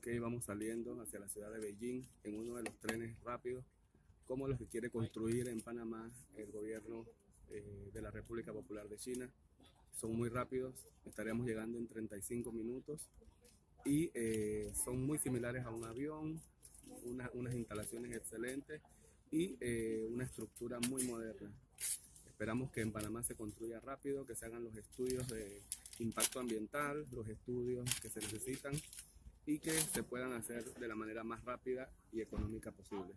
que vamos saliendo hacia la ciudad de Beijing en uno de los trenes rápidos, como los que quiere construir en Panamá el gobierno de la República Popular de China. Son muy rápidos, estaríamos llegando en 35 minutos y son muy similares a un avión, unas instalaciones excelentes y una estructura muy moderna. Esperamos que en Panamá se construya rápido, que se hagan los estudios de impacto ambiental, los estudios que se necesitan y que se puedan hacer de la manera más rápida y económica posible.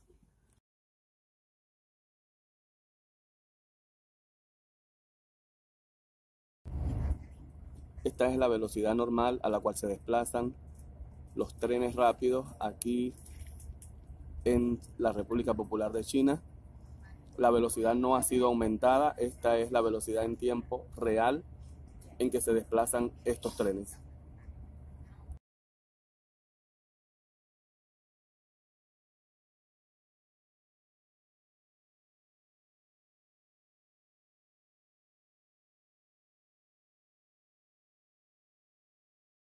Esta es la velocidad normal a la cual se desplazan los trenes rápidos aquí en la República Popular de China. La velocidad no ha sido aumentada, esta es la velocidad en tiempo real en que se desplazan estos trenes.